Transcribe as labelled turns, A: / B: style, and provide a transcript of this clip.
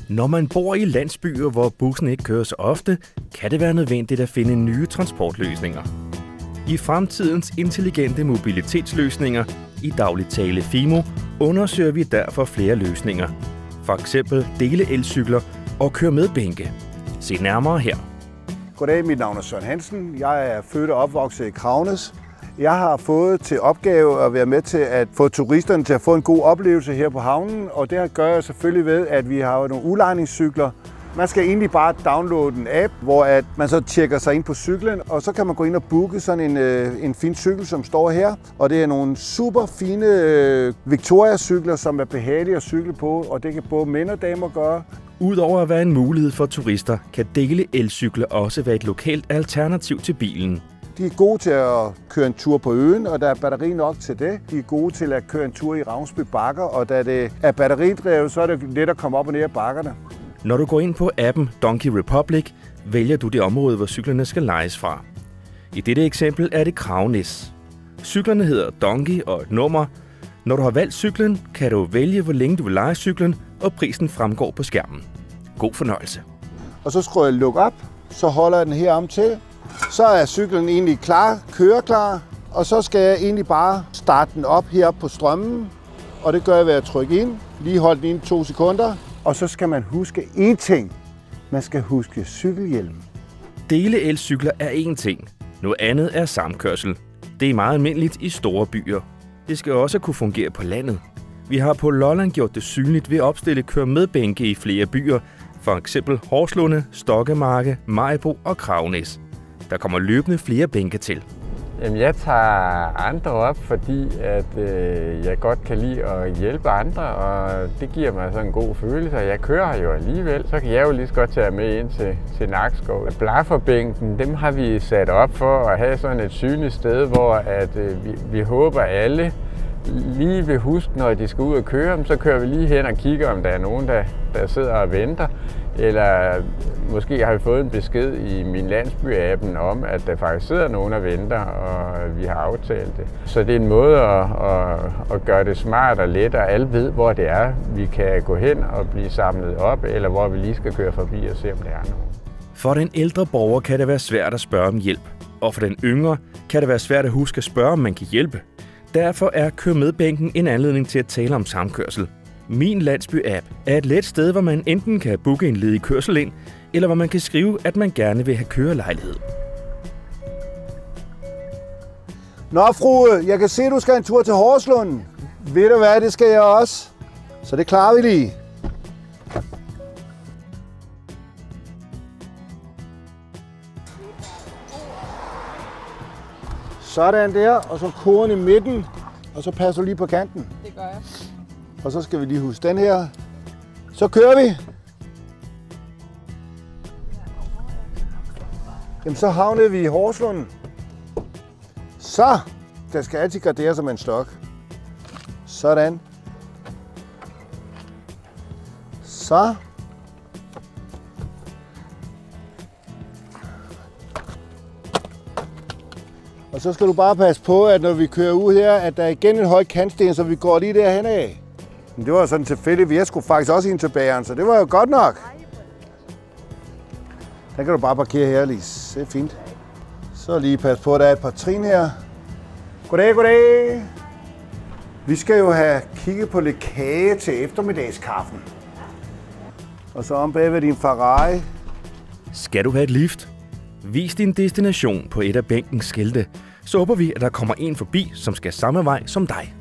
A: Når man bor i landsbyer, hvor bussen ikke kører så ofte, kan det være nødvendigt at finde nye transportløsninger. I fremtidens intelligente mobilitetsløsninger, i daglig tale FIMO, undersøger vi derfor flere løsninger. For eksempel dele elcykler og køre med bænke. Se nærmere her.
B: Goddag, mit navn er Søren Hansen. Jeg er født og opvokset i Kravnes. Jeg har fået til opgave at være med til at få turisterne til at få en god oplevelse her på havnen, og det gør jeg selvfølgelig ved, at vi har nogle udlejningscykler. Man skal egentlig bare downloade en app, hvor at man så tjekker sig ind på cyklen, og så kan man gå ind og booke sådan en fin cykel, som står her. Og det er nogle super fine Victoria-cykler, som er behagelige at cykle på, og det kan både mænd og damer gøre.
A: Udover at være en mulighed for turister, kan dele elcykler også være et lokalt alternativ til bilen.
B: De er gode til at køre en tur på øen, og der er batteri nok til det. De er gode til at køre en tur i Ravnsby Bakker, og da det er batteridrevet, så er det let at komme op og ned ad bakkerne.
A: Når du går ind på appen Donkey Republic, vælger du det område, hvor cyklerne skal lejes fra. I dette eksempel er det Kravnes. Cyklerne hedder Donkey og et nummer. Når du har valgt cyklen, kan du vælge, hvor længe du vil leje cyklen, og prisen fremgår på skærmen. God fornøjelse.
B: Og så skruer jeg luk op, så holder jeg den her om til. Så er cyklen egentlig klar, køreklar, og så skal jeg egentlig bare starte den op heroppe på strømmen. Og det gør jeg ved at trykke ind, lige holde den ind 2 sekunder. Og så skal man huske én ting. Man skal huske cykelhjelm.
A: Dele elcykler er én ting. Noget andet er samkørsel. Det er meget almindeligt i store byer. Det skal også kunne fungere på landet. Vi har på Lolland gjort det synligt ved at opstille kør med bænke i flere byer, for eksempel Horslunde, Stokkemarke, Maribo og Kravnes. Der kommer løbende flere bænke til.
C: Jamen, jeg tager andre op, fordi at, jeg godt kan lide at hjælpe andre, og det giver mig sådan en god følelse. Jeg kører jo alligevel, så kan jeg jo lige så godt tage med ind til Nakskov. Blafferbænken, dem har vi sat op for at have sådan et synligt sted, hvor at, vi håber alle lige vil huske, når de skal ud og køre, så kører vi lige hen og kigger, om der er nogen, der sidder og venter. Eller måske har vi fået en besked i min landsby-appen om, at der faktisk sidder nogen og venter, og vi har aftalt det. Så det er en måde at gøre det smart og let, og alle ved, hvor det er, vi kan gå hen og blive samlet op, eller hvor vi lige skal køre forbi og se, om der er nogen.
A: For den ældre borger kan det være svært at spørge om hjælp, og for den yngre kan det være svært at huske at spørge, om man kan hjælpe. Derfor er Kør med bænken en anledning til at tale om samkørsel. Min Landsby-app er et let sted, hvor man enten kan booke en ledig kørsel ind, eller hvor man kan skrive, at man gerne vil have kørelejlighed.
B: Nå, frue, jeg kan se, at du skal en tur til Horslunde. Ved du hvad, det skal jeg også. Så det klarer vi lige. Sådan der, og så kurven i midten, og så passer du lige på kanten.
D: Det gør jeg.
B: Og så skal vi lige huske den her. Så kører vi. Jamen, så havnede vi i Horslunde. Så, der skal altid gardere som en stok. Sådan. Så. Og så skal du bare passe på, at når vi kører ud her, at der er igen en høj kantsten, så vi går lige derhen af. Men det var sådan tilfældigt. Jeg skulle faktisk også ind til bageren, så det var jo godt nok. Der kan du bare parkere her, Lise. Det er fint. Så lige passe på, at der er et par trin her. Goddag, goddag. Vi skal jo have kigget på lidt kage til eftermiddagskaffen. Og så om bagved din Ferrari.
A: Skal du have et lift? Vis din destination på et af bænkens skilte, så håber vi, at der kommer en forbi, som skal samme vej som dig.